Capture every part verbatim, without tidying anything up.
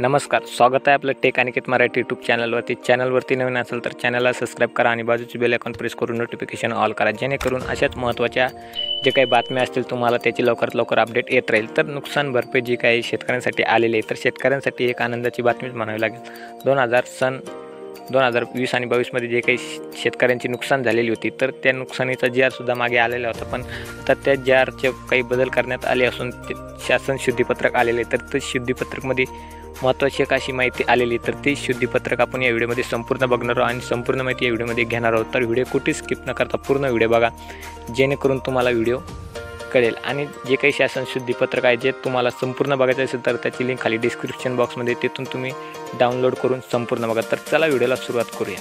नमस्कार, स्वागत आहे आपलं टेक अनिकेत मराठी यूट्यूब चॅनलवरती. चॅनलवरती नवीन असेल तर चॅनलला सबस्क्राईब करा आणि बाजूची बेल आयकॉन प्रेस करून नोटिफिकेशन ऑल करा, जेणेकरून अशाच महत्त्वाच्या जे काही बातम्या असतील तुम्हाला त्याची लवकरात लवकर अपडेट येत राहील. तर नुकसान भरपाई जी काही शेतकऱ्यांसाठी आलेली आहे, तर शेतकऱ्यांसाठी एक आनंदाची बातमीच म्हणावी लागेल. दोन हजार सन दोन हजार वीस आणि बावीसमध्ये जे काही शेतकऱ्यांची नुकसान झालेली होती, तर त्या नुकसानीचा जी आरसुद्धा मागे आलेला होता. पण आता त्या जी आरचे काही बदल करण्यात आले असून ते शासन शुद्धीपत्रक आलेले, तर ते शुद्धीपत्रकमध्ये महत्त्वाची एक अशी माहिती आलेली, तर ती शुद्धीपत्रक आपण या व्हिडिओमध्ये संपूर्ण बघणार आहोत आणि संपूर्ण माहिती या व्हिडिओमध्ये घेणार आहोत. तर व्हिडिओ कुठे स्किप न करता पूर्ण व्हिडिओ बघा, जेणेकरून तुम्हाला व्हिडिओ कळेल. आणि जे काही शासन शुद्धीपत्रक आहे जे तुम्हाला संपूर्ण बघायचं असेल तर त्याची लिंक खाली डिस्क्रिप्शन बॉक्समध्ये, तिथून तुम्ही डाउनलोड करून संपूर्ण बघा. तर चला व्हिडिओला सुरुवात करूया.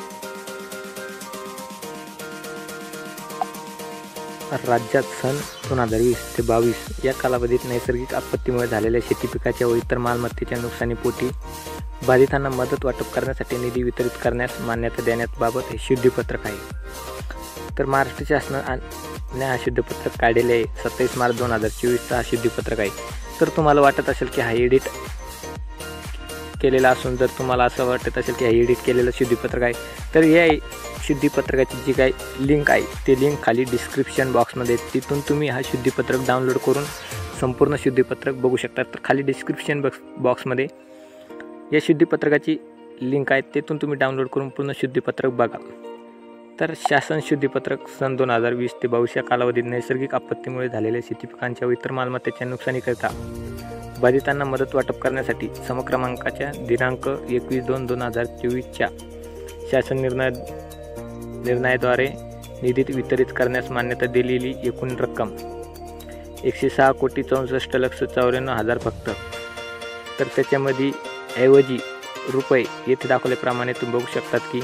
राज्यात सन दोन हजार वीस ते बावीस या कालावधीत नैसर्गिक आपत्तीमुळे झालेल्या शेती पिकाच्या व इतर मालमत्तेच्या नुकसानीपोटी बाधितांना मदत वाटप करण्यासाठी निधी वितरित करण्यास मान्यता देण्याबाबत हे शुद्धीपत्रक आहे. तर महाराष्ट्र शासनाने हा शुद्धीपत्रक काढलेले आहे. सत्तावीस मार्च दोन हजार चोवीसचा हा शुद्धीपत्रक आहे. तर तुम्हाला वाटत असेल की हा एडिट केलेला असून जर तुम्हाला असं वाटत असेल की हा एडिट केलेलं शुद्धीपत्रक आहे, तर या शुद्धीपत्रकाची जी काही लिंक आहे ते लिंक खाली डिस्क्रिप्शन बॉक्समध्ये, तिथून तुम्ही हा शुद्धीपत्रक डाउनलोड करून संपूर्ण शुद्धीपत्रक बघू शकता. तर खाली डिस्क्रिप्शन बॉक्स बॉक्समध्ये या शुद्धीपत्रकाची लिंक आहे, तिथून तुम्ही डाउनलोड करून पूर्ण शुद्धीपत्रक बघा. तर शासन शुद्धीपत्रक सन दोन हजार वीस ते बावीस या कालावधीत नैसर्गिक आपत्तीमुळे झालेल्या शेती पिकांच्या व इतर मालमत्तेच्या नुकसानीकरिता बाधितांना मदत वाटप करण्यासाठी समक्रमांकाच्या दिनांक एकवीस दोन दोन हजार चोवीसच्या शासन निर्णय निर्णयाद्वारे निधी वितरित करण्यास मान्यता दिलेली एकूण रक्कम एकशे सहा कोटी चौसष्ट लक्ष चौऱ्याण्णव हजार फक्त. तर त्याच्यामध्ये ऐवजी रुपये येथे दाखवल्याप्रमाणे तुम्ही बघू शकतात की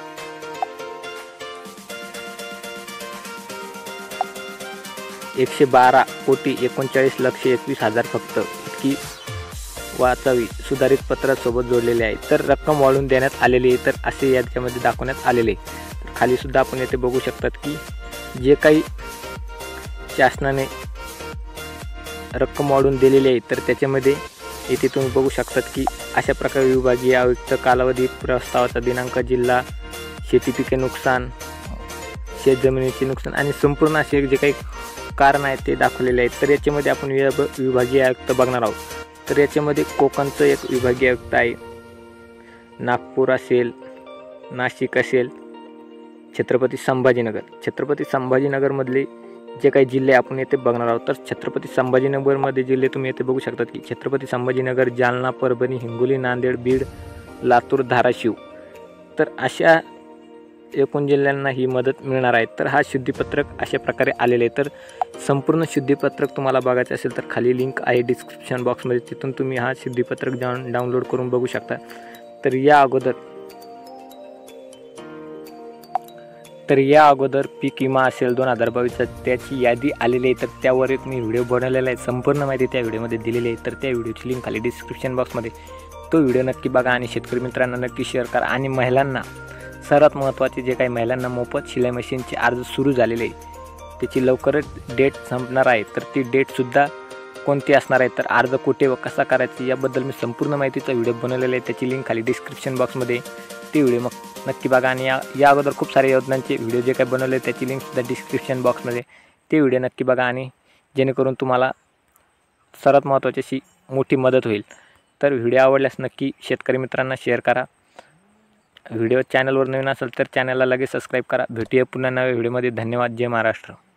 एकशे बारा कोटी एकोणचाळीस लक्ष एकवीस हजार फक्त इतकी वाचावी सुधारित पत्रासोबत जोडलेले आहे. तर रक्कम वाढवून देण्यात आलेली आहे, तर असे याच्यामध्ये दाखवण्यात आलेले. तर खाली सुद्धा आपण येथे बघू शकतात की जे काही शासनाने रक्कम वाढवून दिलेली आहे, तर त्याच्यामध्ये येथे तुम्ही बघू शकतात की अशा प्रकारे विभागीय आयुक्त कालावधी प्रस्तावाचा दिनांक जिल्हा शेती पिके नुकसान शेतजमिनीचे नुकसान आणि संपूर्ण असे जे काही कारण आहे ते दाखवलेले आहेत. तर याच्यामध्ये आपण विभागीय आयुक्त बघणार आहोत. तर याच्यामध्ये कोकणचं एक विभागीय आयुक्त आहे, नागपूर असेल, नाशिक असेल, छत्रपती संभाजीनगर छत्रपती संभाजीनगरमधले जे काही जिल्हे आपण येथे बघणार आहोत. तर छत्रपती संभाजीनगरमध्ये जिल्हे तुम्ही येथे बघू शकतात की छत्रपती संभाजीनगर, जालना, परभणी, हिंगोली, नांदेड, बीड, लातूर, धाराशिव. तर अशा एकूण जिल्ह्यांना ही मदत मिळणार आहे. तर हा शुद्धीपत्रक अशा प्रकारे आलेले आहे. तर संपूर्ण शुद्धीपत्रक तुम्हाला बघायचं असेल तर खाली लिंक आहे डिस्क्रिप्शन बॉक्समध्ये, तिथून तुम्ही हा शुद्धीपत्रक जाऊन डाउनलोड करून बघू शकता. तर या अगोदर तर या अगोदर पीक विमा असेल दोन हजार बावीसचा त्याची यादी आलेली आहे. तर त्यावर एक मी व्हिडिओ बनवलेला आहे, संपूर्ण माहिती त्या व्हिडिओमध्ये दिलेली आहे. तर त्या व्हिडिओची लिंक खाली डिस्क्रिप्शन बॉक्समध्ये, तो व्हिडिओ नक्की बघा आणि शेतकरी मित्रांना नक्की शेअर करा. आणि महिलांना सर्वात महत्त्वाचे जे काही महिलांना मोफत शिलाई मशीनचे अर्ज सुरू झालेले आहे, त्याची लवकरच डेट संपणार आहे. तर ती डेटसुद्धा कोणती असणार आहे, तर अर्ज कुठे व कसा करायचा याबद्दल मी संपूर्ण माहितीचा व्हिडिओ बनवलेला आहे. त्याची लिंक खाली डिस्क्रिप्शन बॉक्समध्ये, ती व्हिडिओ मग नक्की बघा. आणि या या अगोदर खूप साऱ्या योजनांचे व्हिडिओ जे काही बनवले त्याची लिंकसुद्धा डिस्क्रिप्शन बॉक्समध्ये, ते व्हिडिओ नक्की बघा. आणि जेणेकरून तुम्हाला सर्वात महत्त्वाची अशी मोठी मदत होईल. तर व्हिडिओ आवडल्यास नक्की शेतकरी मित्रांना शेअर करा. व्हिडिओ चॅनलवर नवीन असेल तर चॅनलला लगेच सबस्क्राईब करा. भेटूया पुन्हा नव्या व्हिडिओमध्ये. धन्यवाद. जय महाराष्ट्र.